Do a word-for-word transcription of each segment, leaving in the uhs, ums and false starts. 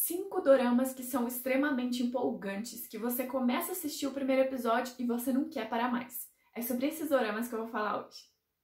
cinco doramas que são extremamente empolgantes, que você começa a assistir o primeiro episódio e você não quer parar mais. É sobre esses doramas que eu vou falar hoje.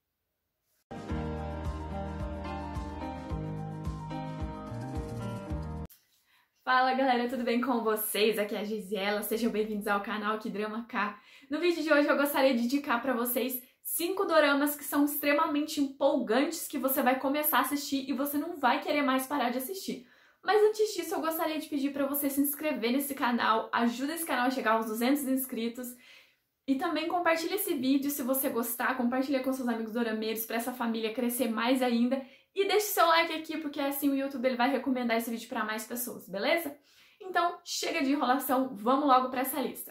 Fala galera, tudo bem com vocês? Aqui é a Gisela, sejam bem-vindos ao canal Que Drama K. No vídeo de hoje eu gostaria de indicar para vocês cinco doramas que são extremamente empolgantes, que você vai começar a assistir e você não vai querer mais parar de assistir. Mas antes disso, eu gostaria de pedir para você se inscrever nesse canal, ajuda esse canal a chegar aos duzentos inscritos e também compartilha esse vídeo se você gostar, compartilha com seus amigos dorameiros para essa família crescer mais ainda e deixe seu like aqui porque assim o YouTube ele vai recomendar esse vídeo para mais pessoas, beleza? Então, chega de enrolação, vamos logo para essa lista.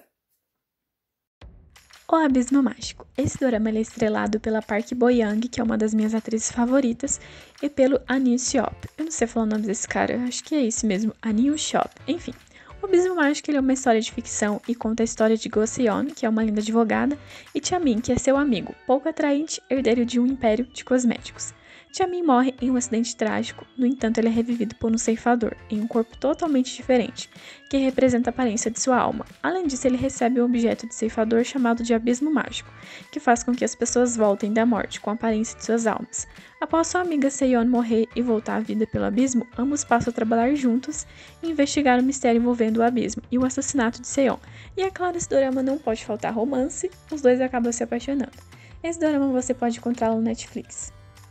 O Abismo Mágico. Esse dorama é estrelado pela Park Bo-young, que é uma das minhas atrizes favoritas, e pelo An Hee-seop. Eu não sei falar o nome desse cara, acho que é esse mesmo, An Hee-seop. Enfim, o Abismo Mágico ele é uma história de ficção e conta a história de Go Se-yeon, que é uma linda advogada, e Cha-min, que é seu amigo, pouco atraente, herdeiro de um império de cosméticos. Cha-min morre em um acidente trágico, no entanto ele é revivido por um ceifador, em um corpo totalmente diferente, que representa a aparência de sua alma. Além disso, ele recebe um objeto de ceifador chamado de Abismo Mágico, que faz com que as pessoas voltem da morte com a aparência de suas almas. Após sua amiga Se-yeon morrer e voltar à vida pelo abismo, ambos passam a trabalhar juntos e investigar o mistério envolvendo o abismo e o assassinato de Se-yeon. E é claro, esse dorama não pode faltar romance, os dois acabam se apaixonando. Esse dorama você pode encontrá-lo no Netflix.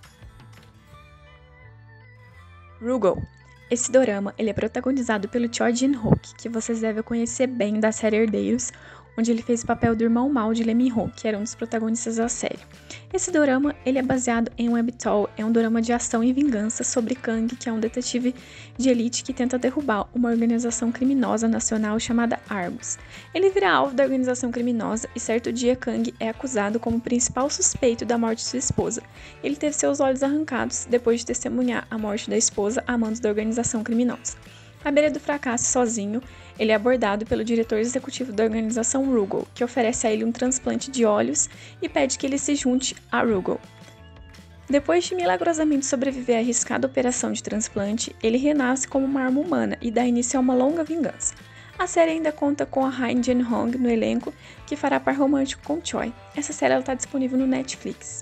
Rugal. Esse dorama ele é protagonizado pelo Choi Jin-hook, que vocês devem conhecer bem da série Herdeiros, onde ele fez o papel do irmão mau de Lee Min-ho, que era um dos protagonistas da série. Esse dorama ele é baseado em um webtoon, é um dorama de ação e vingança sobre Kang, que é um detetive de elite que tenta derrubar uma organização criminosa nacional chamada Argus. Ele vira alvo da organização criminosa e certo dia Kang é acusado como principal suspeito da morte de sua esposa. Ele teve seus olhos arrancados depois de testemunhar a morte da esposa a mando da organização criminosa. À beira do fracasso sozinho, ele é abordado pelo diretor executivo da organização Rugal, que oferece a ele um transplante de olhos e pede que ele se junte a Rugal. Depois de milagrosamente sobreviver à arriscada operação de transplante, ele renasce como uma arma humana e dá início a uma longa vingança. A série ainda conta com a Han Jin-hong no elenco, que fará par romântico com Choi. Essa série está disponível no Netflix.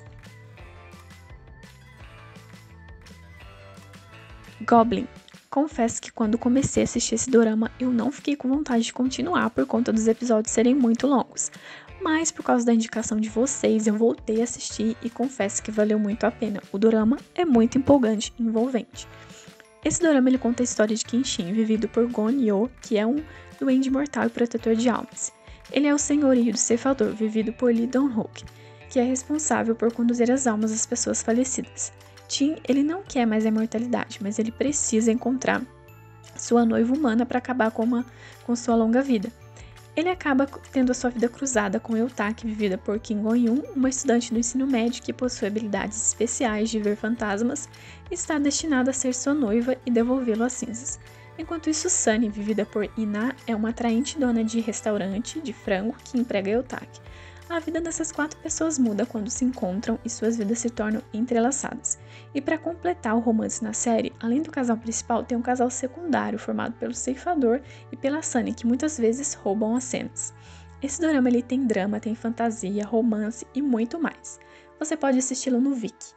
Goblin. Confesso que quando comecei a assistir esse dorama, eu não fiquei com vontade de continuar por conta dos episódios serem muito longos. Mas por causa da indicação de vocês, eu voltei a assistir e confesso que valeu muito a pena. O dorama é muito empolgante e envolvente. Esse dorama ele conta a história de Kenshin, vivido por Gon Yo, que é um duende mortal e protetor de almas. Ele é o senhorio do ceifador, vivido por Lee Dong-hook, que é responsável por conduzir as almas das pessoas falecidas. Jin, ele não quer mais a imortalidade, mas ele precisa encontrar sua noiva humana para acabar com, uma, com sua longa vida. Ele acaba tendo a sua vida cruzada com Eutaki, vivida por Kim Gon-yoon, uma estudante do ensino médio que possui habilidades especiais de ver fantasmas e está destinada a ser sua noiva e devolvê-lo às cinzas. Enquanto isso, Sunny, vivida por Ina, é uma atraente dona de restaurante de frango que emprega Eutaki. A vida dessas quatro pessoas muda quando se encontram e suas vidas se tornam entrelaçadas. E para completar o romance na série, além do casal principal, tem um casal secundário formado pelo ceifador e pela Sunny, que muitas vezes roubam as cenas. Esse dorama ele tem drama, tem fantasia, romance e muito mais. Você pode assisti-lo no Viki.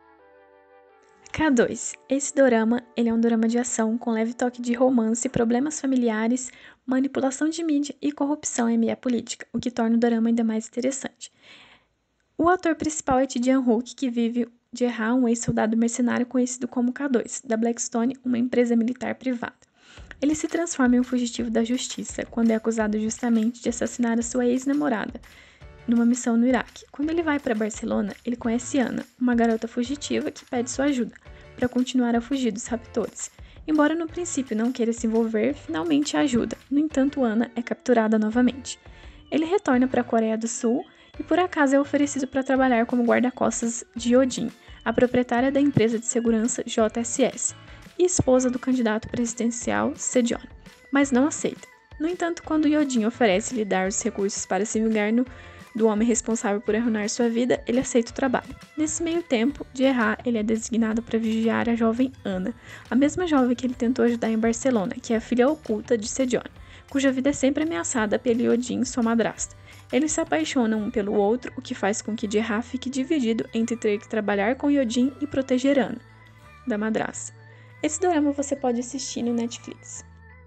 K dois. Esse dorama ele é um dorama de ação com leve toque de romance, problemas familiares, manipulação de mídia e corrupção em meia política, o que torna o dorama ainda mais interessante. O ator principal é Ji Jang-hook, que vive de errar um ex-soldado mercenário conhecido como K dois, da Blackstone, uma empresa militar privada. Ele se transforma em um fugitivo da justiça, quando é acusado justamente de assassinar a sua ex-namorada, numa missão no Iraque. Quando ele vai para Barcelona, ele conhece Ana, uma garota fugitiva que pede sua ajuda para continuar a fugir dos raptores. Embora no princípio não queira se envolver, finalmente a ajuda. No entanto, Ana é capturada novamente. Ele retorna para a Coreia do Sul e por acaso é oferecido para trabalhar como guarda-costas de Yodin, a proprietária da empresa de segurança J S S, e esposa do candidato presidencial Sejong, mas não aceita. No entanto, quando Yodin oferece lhe dar os recursos para se vingar no do homem responsável por arruinar sua vida, ele aceita o trabalho. Nesse meio tempo de errar, ele é designado para vigiar a jovem Ana, a mesma jovem que ele tentou ajudar em Barcelona, que é a filha oculta de Sejong, cuja vida é sempre ameaçada pelo Yojin, sua madrasta. Eles se apaixonam um pelo outro, o que faz com que Jae-ha fique dividido entre ter que trabalhar com Yojin e proteger Ana, da madrasta. Esse dorama você pode assistir no Netflix.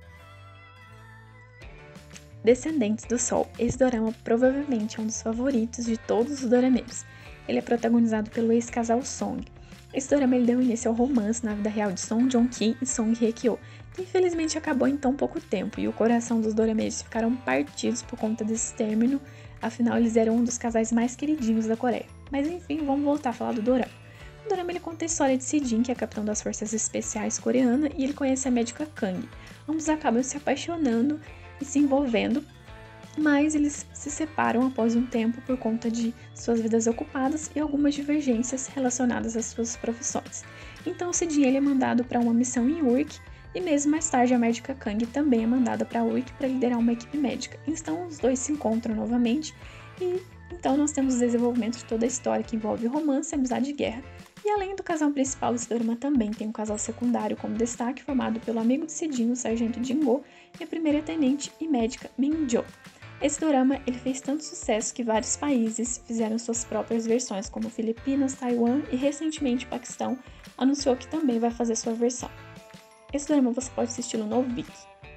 Descendentes do Sol. Esse dorama provavelmente é um dos favoritos de todos os dorameiros. Ele é protagonizado pelo ex-casal Song. Esse dorama ele deu início ao romance na vida real de Song Joong-ki e Song Hye-kyo, que infelizmente acabou em tão pouco tempo, e o coração dos dorameiros ficaram partidos por conta desse término, afinal eles eram um dos casais mais queridinhos da Coreia. Mas enfim, vamos voltar a falar do dorama. O dorama ele conta a história de Se-jin, que é capitão das forças especiais coreana, e ele conhece a médica Kang. Ambos acabam se apaixonando e se envolvendo, mas eles se separam após um tempo por conta de suas vidas ocupadas e algumas divergências relacionadas às suas profissões. Então Se-jin ele é mandado para uma missão em Urk, e mesmo mais tarde a médica Kang também é mandada para Urk para liderar uma equipe médica. Então os dois se encontram novamente e então nós temos o desenvolvimento de toda a história que envolve romance, amizade e guerra. E além do casal principal, esse dorama também tem um casal secundário como destaque, formado pelo amigo de Se-jin, o sargento Jin-go, e a primeira tenente e médica Min-jo. Esse dorama ele fez tanto sucesso que vários países fizeram suas próprias versões, como Filipinas, Taiwan e recentemente o Paquistão anunciou que também vai fazer sua versão. Esse dorama você pode assistir no Viki.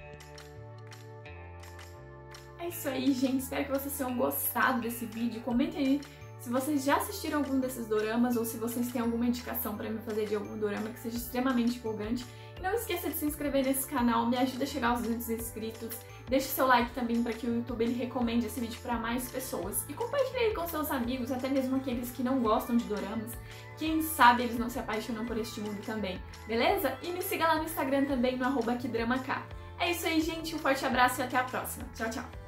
É isso aí, gente. Espero que vocês tenham gostado desse vídeo. Comentem aí se vocês já assistiram algum desses doramas ou se vocês têm alguma indicação para me fazer de algum dorama que seja extremamente empolgante. E não esqueça de se inscrever nesse canal, me ajuda a chegar aos duzentos inscritos. Deixe seu like também para que o YouTube ele recomende esse vídeo para mais pessoas. E compartilhe ele com seus amigos, até mesmo aqueles que não gostam de doramas. Quem sabe eles não se apaixonam por este mundo também, beleza? E me siga lá no Instagram também, no arroba QueDramaK. É isso aí, gente. Um forte abraço e até a próxima. Tchau, tchau!